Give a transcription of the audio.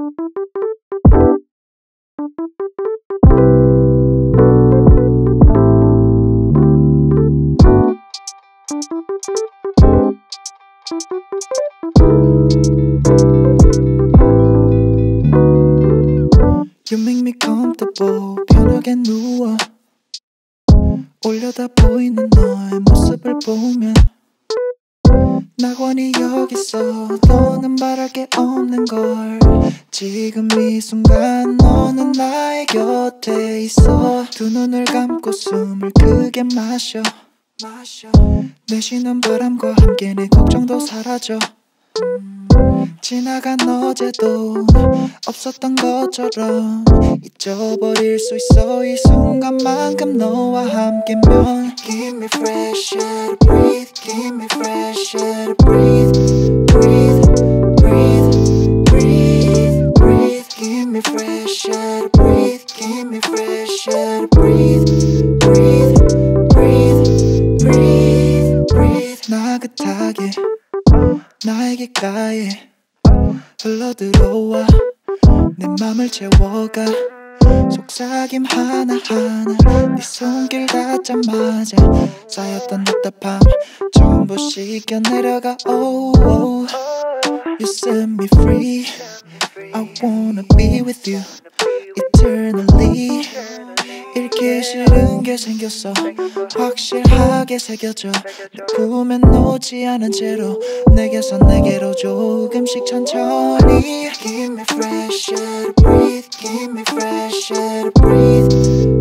You make me comfortable. 편하게 누워 올려다 보이는 너의 모습을 보면 낙원이 여기 있어. 더는 바랄 게 없는 걸. 지금 이 순간 너는 나의 곁에 있어. 두 눈을 감고 숨을 크게 마셔. 내쉬는 바람과 함께 내 걱정도 사라져. 지나간 어제도 없었던 것처럼 잊어버릴 수 있어. 이 순간만큼 너와 함께면. Give me fresh air to breathe. Give me fresh air to breathe. Breathe, breathe, breathe, breathe. Give me fresh air to breathe. Give me fresh air to breathe. Breathe, breathe, breathe, breathe. 나긋하게 나의 귓가에 흘러들어와 내 맘을 채워가. 속삭임 하나하나 네 손길 닿자마자 쌓였던 답답함 전부 씻겨 내려가. Oh, oh. You set me free. I wanna be with you eternally. 잃기 싫은 게 생겼어. 확실하게 새겨져. 내 품에 놓지 않은 채로 내게서 내게로 조금씩 천천히. Give me fresh air to breathe. Give me fresh air to breathe.